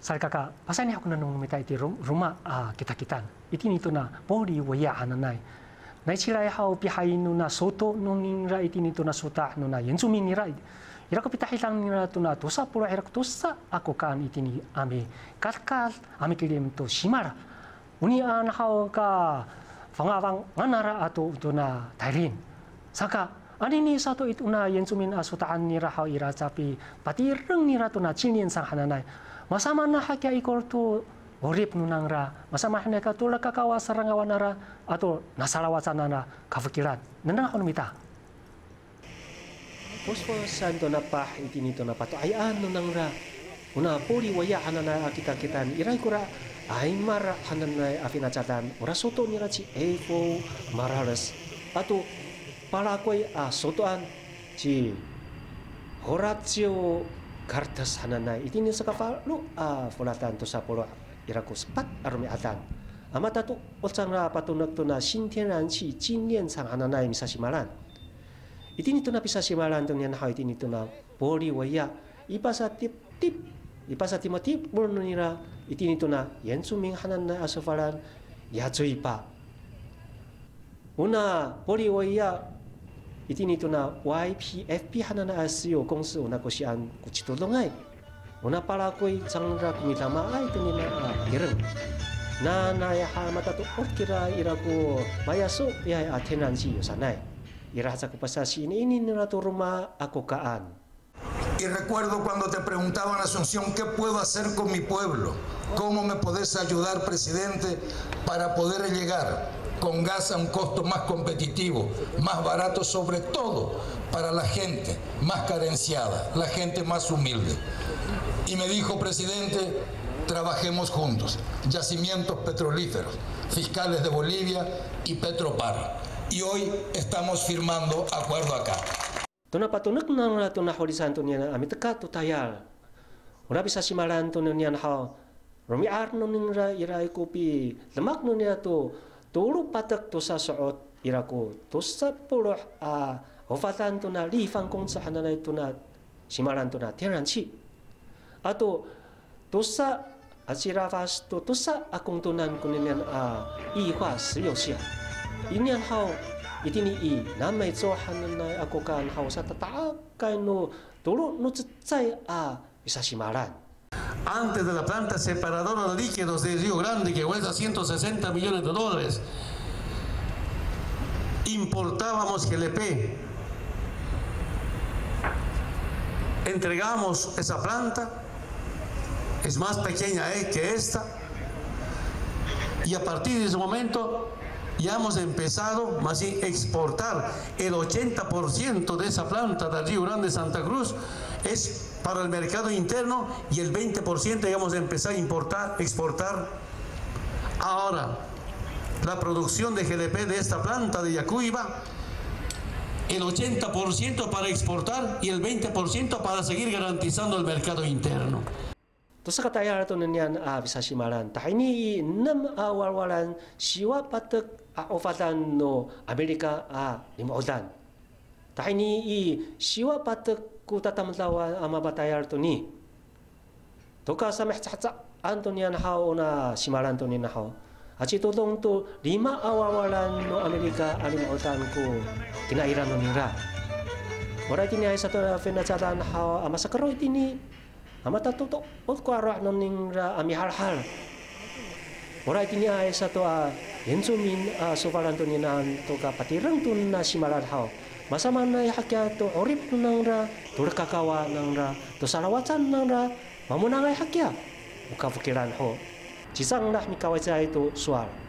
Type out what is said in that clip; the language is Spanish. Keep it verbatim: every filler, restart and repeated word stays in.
Salkaka pasani ako na nung mitay ti rumah ah, kita-kitan. Iti nito na poli waya hananay. Naisilay hao pihayin no na soto nung nira iti nito na suta no na yensumin nira. Ira ko pitahilang nira to na tusa puro ira ko tusa ako kaan iti ni ami kalkal ami kilim to simara. Uni an hao ka pangawang nganara ato ito na tairin. Saka ani ni sato ito na yensumin asutaan nira hao ira sapi patireng nira to na chinin sang hananay. Masama na hakya ikor to orip nunang ra, masama na ka tulak kakawa sarangawan nara atau nasalawasan nara kafikiran. Nandang ako numita. Pospo santo na pa iti nito na pato ayaan nunang ra. Una puri waya hanana kita kitan iray kura ay mara hanana afinachatan ora soto nira ci Evo Morales atau palakoy a sotoan ci Horacio Cartas hananay iti ni sa kapalo a fulatan to sa polo iraku sepat arumi atan amata to otsang ra patunak to na sintianan chi jinnian sang hananay misasimalan iti ni to na pisasimalan to niyan ha iti ni to na poli waya ipasa tip tip ipasa timotip burno nira iti ni to na yensuming hananay asofalan yatsui pa una poli waya iti nito na Y P F P hanana asio kongsi una ko sian kuchitulongay una para ko'y sangra kumitama ay ito nila ireng na nayaha matatu orkira ira ko mayaso ya atenansi yosanay irasa ko pasasi ini ini nila to rumah ako kaan. Y recuerdo cuando te preguntaban, Asunción, ¿qué puedo hacer con mi pueblo? ¿Cómo me podés ayudar, presidente, para poder llegar con gas a un costo más competitivo, más barato, sobre todo para la gente más carenciada, la gente más humilde? Y me dijo, presidente, trabajemos juntos. Yacimientos petrolíferos, fiscales de Bolivia y Petropar. Y hoy estamos firmando acuerdo acá. Tuna patunak nang na tuna holisan to niya ami teka to tayal. Una bisa simalan to niyan ha. Romi arno ningra irai kopi lemak no niya to tulu patak to sa suot irako to sa puluh a ofatan to na lifang kong sa hananay to na simalan to na tiranchi. Ato to sa asirafas to to sa akong tunan ko niyan a ihwa siyosia. Inyan ha itini i namay so hananay ako kan hausa tataak kay no tulo no tsay a isasimaran. Antes de la planta separadora de líquidos de Río Grande, que cuesta ciento sesenta millones de dólares, importábamos G L P. Entregamos esa planta, es más pequeña eh, que esta, y a partir de ese momento ya hemos empezado más a exportar. El ochenta por ciento de esa planta del Río Grande Santa Cruz es para el mercado interno y el veinte por ciento ya vamos a empezar a importar, exportar. Ahora, la producción de G L P de esta planta de Yacuiba, el ochenta por ciento para exportar y el veinte por ciento para seguir garantizando el mercado interno. To sa katayar to niyan a bisasimalan tahini nam awalwalan siwa patek a ofatan no Amerika a limudan tahini i siwa patek ku tatamlawa ama batayar to ni to ka sa mehtatsa antonian hao na simalan to ni na hao aci tolong to lima awalwalan no Amerika a limudan ko kinairan no nira ora kini ay sa to fenachatan hao ama sakaro itini amata toto ot ko arah noning ra ami hal-hal. Ora kini ay sa to a yensumin sofalan to ninan to ka patirang tun na simalan hao. Masama na hakya to orip nang ra to kakawa nang ra to salawatan nang ra mamunang ay hakya. Buka pikiran ho. Cisang lah mi kawai sa ito sual.